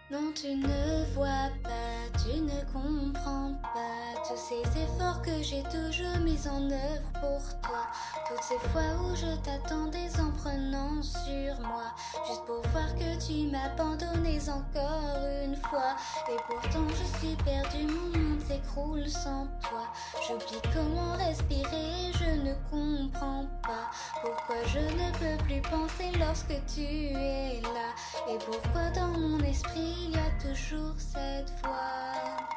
Non, tu ne vois pas, tu ne comprends pas tous ces efforts que j'ai toujours mis en œuvre pour toi. Toutes ces fois où je t'attendais en prenant sur moi, juste pour voir que tu m'abandonnais encore une fois. Et pourtant je suis perdue, mon monde s'écroule sans toi. J'oublie comment respirer, je ne comprends pas pourquoi je ne peux plus penser lorsque tu es là. Et pourquoi dans mon esprit il y a toujours cette voix.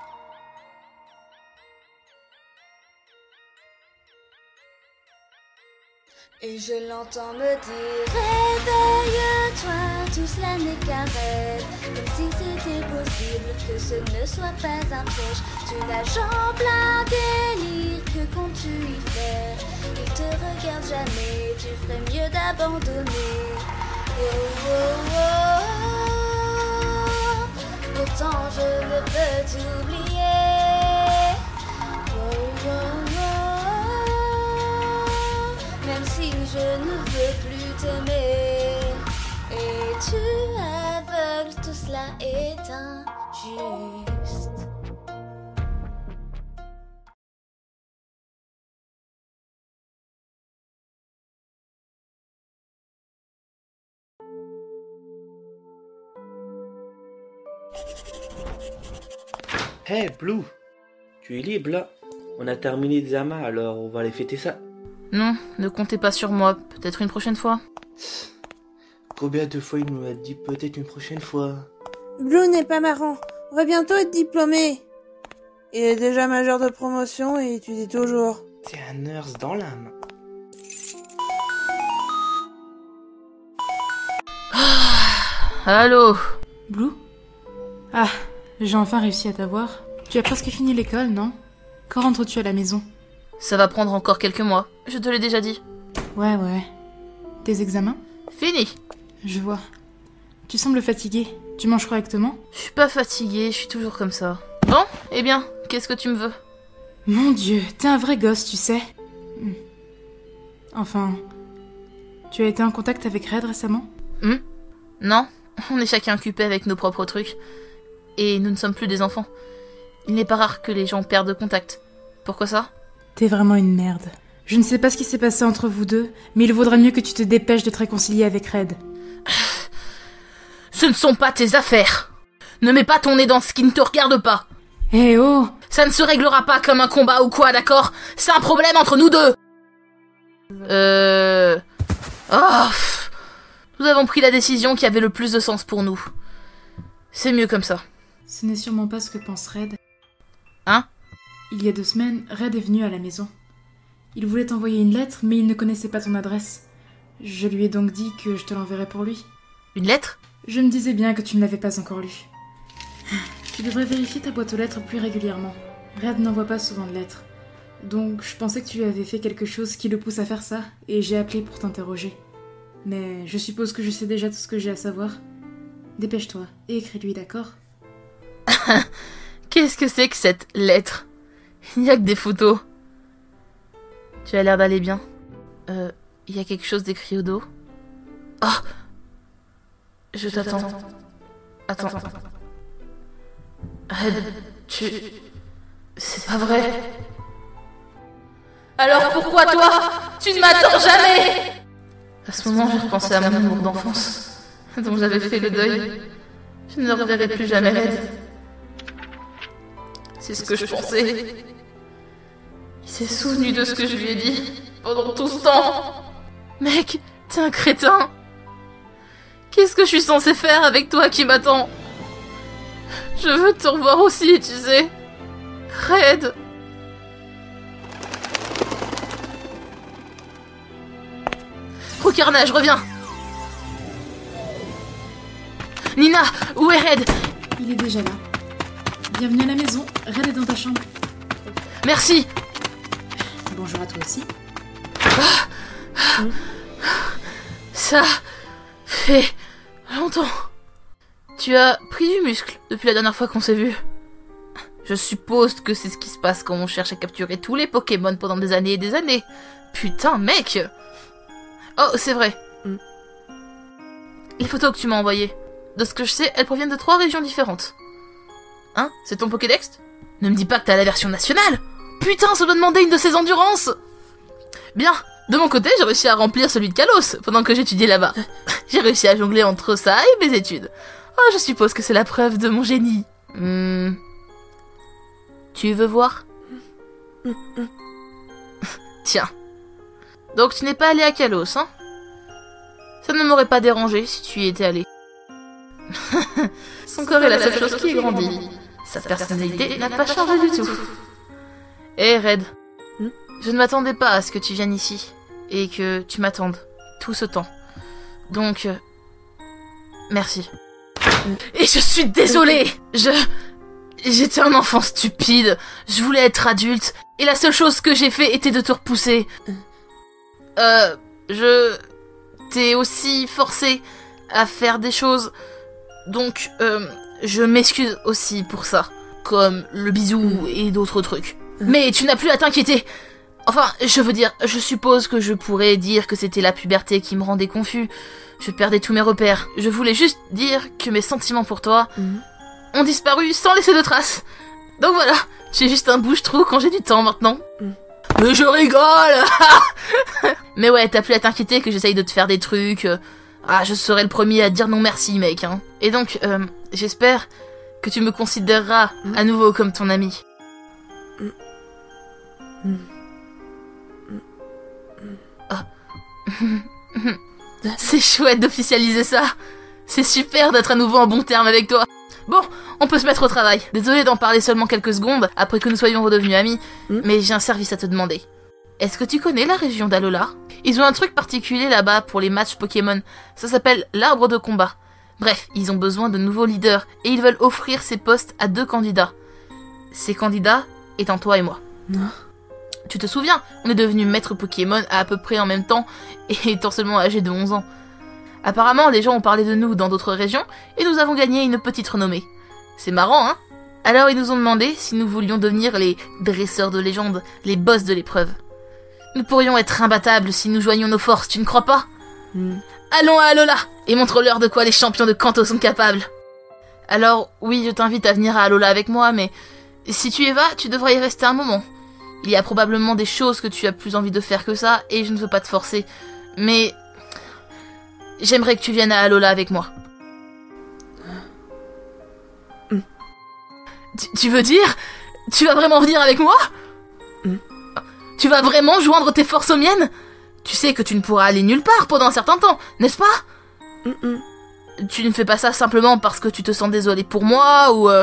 Et je l'entends me dire: réveille-toi, tout cela n'est qu'un rêve. Comme si c'était possible que ce ne soit pas un piège. Tu nages en plein délire, que comptes-tu y faire? Il te regarde jamais, tu ferais mieux d'abandonner. Oh, oh, oh. Pourtant je ne peux t'oublier. Oh, oh, oh. Même si je ne veux plus t'aimer. Et tu aveugles, tout cela est injuste. Hey Blue, tu es libre là? On a terminé l'examen, alors on va aller fêter ça. Non, ne comptez pas sur moi, peut-être une prochaine fois. Combien de fois il nous a dit peut-être une prochaine fois? Blue n'est pas marrant, on va bientôt être diplômé. Il est déjà majeur de promotion et étudie toujours. C'est un nurse dans l'âme. Allô? Blue? Ah, j'ai enfin réussi à t'avoir. Tu as presque fini l'école, non? Quand rentres-tu à la maison? Ça va prendre encore quelques mois, je te l'ai déjà dit. Ouais. Tes examens? Fini. Je vois. Tu sembles fatigué. Tu manges correctement? Je suis pas fatiguée, je suis toujours comme ça. Bon, eh bien, qu'est-ce que tu me veux? Mon Dieu, t'es un vrai gosse, tu sais. Enfin, tu as été en contact avec Red récemment? Non, on est chacun occupé avec nos propres trucs. Et nous ne sommes plus des enfants. Il n'est pas rare que les gens perdent contact. Pourquoi ça? T'es vraiment une merde. Je ne sais pas ce qui s'est passé entre vous deux, mais il vaudrait mieux que tu te dépêches de te réconcilier avec Red. Ce ne sont pas tes affaires. Ne mets pas ton nez dans ce qui ne te regarde pas. Eh oh! Ça ne se réglera pas comme un combat ou quoi, d'accord? C'est un problème entre nous deux. Nous avons pris la décision qui avait le plus de sens pour nous. C'est mieux comme ça. Ce n'est sûrement pas ce que pense Red. Hein? Il y a 2 semaines, Red est venu à la maison. Il voulait t'envoyer une lettre, mais il ne connaissait pas ton adresse. Je lui ai donc dit que je te l'enverrais pour lui. Une lettre? Je me disais bien que tu ne l'avais pas encore lue. Tu devrais vérifier ta boîte aux lettres plus régulièrement. Red n'envoie pas souvent de lettres. Donc je pensais que tu avais fait quelque chose qui le pousse à faire ça, et j'ai appelé pour t'interroger. Mais je suppose que je sais déjà tout ce que j'ai à savoir. Dépêche-toi, et écris-lui, d'accord? Qu'est-ce que c'est que cette lettre? Il n'y a que des photos. Tu as l'air d'aller bien. Il y a quelque chose d'écrit au dos. Oh! Je t'attends. Attends. Red, c'est pas vrai. Alors pourquoi toi, tu ne m'attends jamais? À ce moment, je repensais à mon amour d'enfance, dont j'avais fait le deuil. Je ne reverrai plus jamais Red. C'est ce que je pensais. Il s'est souvenu de ce que je lui ai dit pendant tout ce temps. Mec, t'es un crétin. Qu'est-ce que je suis censée faire avec toi qui m'attends? Je veux te revoir aussi, tu sais. Red. Oh carnage, reviens. Nina, où est Red? Il est déjà là. Bienvenue à la maison, Red est dans ta chambre. Merci. Bonjour à toi aussi. Ça fait longtemps. Tu as pris du muscle depuis la dernière fois qu'on s'est vu. Je suppose que c'est ce qui se passe quand on cherche à capturer tous les Pokémon pendant des années et des années. Putain, mec. Oh, c'est vrai. Les photos que tu m'as envoyées. De ce que je sais, elles proviennent de 3 régions différentes. Hein? C'est ton Pokédex? Ne me dis pas que t'as la version nationale! Putain, ça doit demander une de ces endurances! Bien, de mon côté, j'ai réussi à remplir celui de Kalos, pendant que j'étudiais là-bas. J'ai réussi à jongler entre ça et mes études. Oh, je suppose que c'est la preuve de mon génie. Tu veux voir? Tiens. Donc tu n'es pas allé à Kalos, hein? Ça ne m'aurait pas dérangé si tu y étais allé. Son corps est la seule chose qui ait grandi. Sa personnalité n'a pas changé du tout. Hé, Red. Je ne m'attendais pas à ce que tu viennes ici. Et que tu m'attendes. Tout ce temps. Donc... merci. Et je suis désolée! J'étais un enfant stupide. Je voulais être adulte. Et la seule chose que j'ai fait était de te repousser. T'es aussi forcé à faire des choses. Donc, je m'excuse aussi pour ça. Comme le bisou et d'autres trucs. Mais tu n'as plus à t'inquiéter. Enfin, je veux dire, je suppose que je pourrais dire que c'était la puberté qui me rendait confus. Je perdais tous mes repères. Je voulais juste dire que mes sentiments pour toi ont disparu sans laisser de traces. Donc voilà, tu es juste un bouche-trou quand j'ai du temps maintenant. Mais je rigole. Mais ouais, t'as plus à t'inquiéter que j'essaye de te faire des trucs. Je serai le premier à dire non merci, mec. Hein. Et donc, j'espère que tu me considéreras à nouveau comme ton ami. C'est chouette d'officialiser ça. C'est super d'être à nouveau en bon terme avec toi. Bon, on peut se mettre au travail. Désolée d'en parler seulement quelques secondes après que nous soyons redevenus amis, mais j'ai un service à te demander. Est-ce que tu connais la région d'Alola? Ils ont un truc particulier là-bas pour les matchs Pokémon. Ça s'appelle l'arbre de combat. Bref, ils ont besoin de nouveaux leaders et ils veulent offrir ces postes à 2 candidats. Ces candidats étant toi et moi. Tu te souviens, on est devenus maîtres Pokémon à peu près en même temps et étant seulement âgés de 11 ans. Apparemment, les gens ont parlé de nous dans d'autres régions et nous avons gagné une petite renommée. C'est marrant, hein? Alors ils nous ont demandé si nous voulions devenir les dresseurs de légende, les boss de l'épreuve. Nous pourrions être imbattables si nous joignions nos forces, tu ne crois pas? Allons à Alola et montre-leur de quoi les champions de Kanto sont capables. Alors, oui, je t'invite à venir à Alola avec moi, mais si tu y vas, tu devras y rester un moment. Il y a probablement des choses que tu as plus envie de faire que ça, et je ne veux pas te forcer. Mais... j'aimerais que tu viennes à Alola avec moi. Tu veux dire? Tu vas vraiment venir avec moi? Tu vas vraiment joindre tes forces aux miennes? Tu sais que tu ne pourras aller nulle part pendant un certain temps, n'est-ce pas? Tu ne fais pas ça simplement parce que tu te sens désolé pour moi, ou...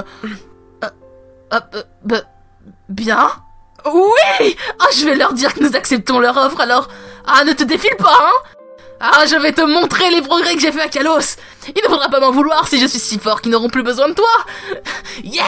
bien? Oui! Je vais leur dire que nous acceptons leur offre, alors... ne te défile pas, hein? Je vais te montrer les progrès que j'ai fait à Kalos. Il ne faudra pas m'en vouloir si je suis si fort qu'ils n'auront plus besoin de toi. Yeah!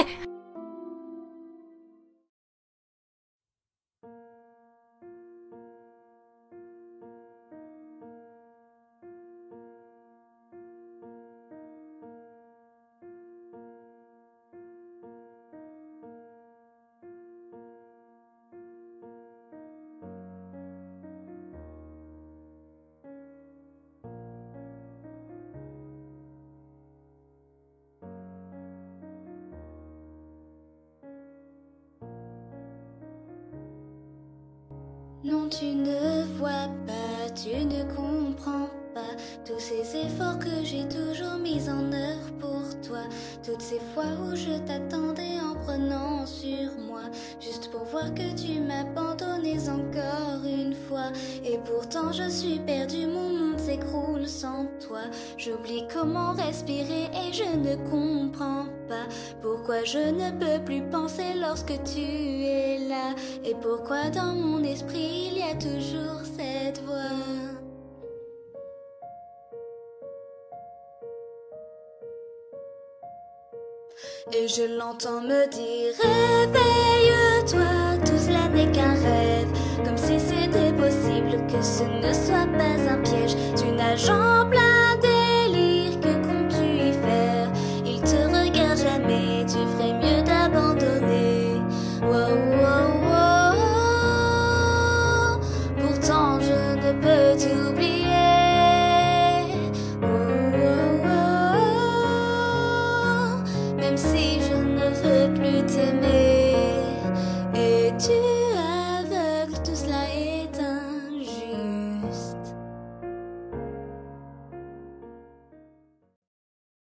Non, tu ne vois pas, tu ne comprends pas tous ces efforts que j'ai toujours mis en œuvre pour toi. Toutes ces fois où je t'attendais en prenant sur moi, juste pour voir que tu m'abandonnais encore une fois. Et pourtant je suis perdue, mon monde s'écroule sans toi. J'oublie comment respirer et je ne comprends pas pourquoi je ne peux plus penser lorsque tu es là. Et pourquoi dans mon esprit il y a toujours cette voix. Et je l'entends me dire réveille-toi, tout cela n'est qu'un rêve. Comme si c'était possible que ce ne soit pas un piège. Tu nages en plein délire, que comptes-tu y faire? Il te regarde jamais, tu ferais mieux d'abandonner. Wow, wow, wow. Pourtant je ne peux t'oublier. Wow, wow, wow. plus tard.